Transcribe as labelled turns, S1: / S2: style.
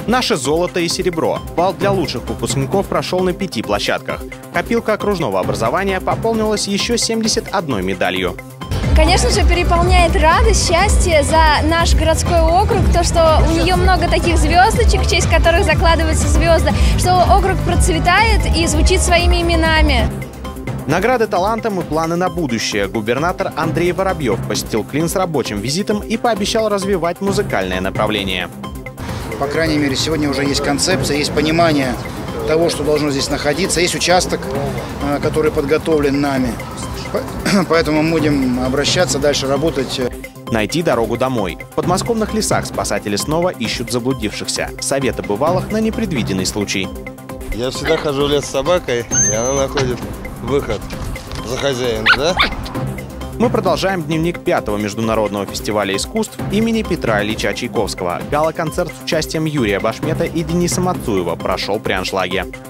S1: Наше золото и серебро. Бал для лучших выпускников прошел на 5 площадках. Копилка окружного образования пополнилась еще 71 медалью.
S2: Конечно же, переполняет радость, счастье за наш городской округ, то, что у нее много таких звездочек, в честь которых закладываются звезды, что округ процветает и звучит своими именами.
S1: Награды талантам и планы на будущее. Губернатор Андрей Воробьев посетил Клин с рабочим визитом и пообещал развивать музыкальное направление.
S3: По крайней мере, сегодня уже есть концепция, есть понимание того, что должно здесь находиться. Есть участок, который подготовлен нами. Поэтому мы будем обращаться, дальше работать.
S1: Найти дорогу домой. В подмосковных лесах спасатели снова ищут заблудившихся. Советы бывалых на непредвиденный случай.
S4: Я всегда хожу в лес с собакой, и она находит выход за хозяина, да?
S1: Мы продолжаем дневник 5-го международного фестиваля искусств имени Петра Ильича Чайковского. Гала-концерт с участием Юрия Башмета и Дениса Мацуева прошел при аншлаге.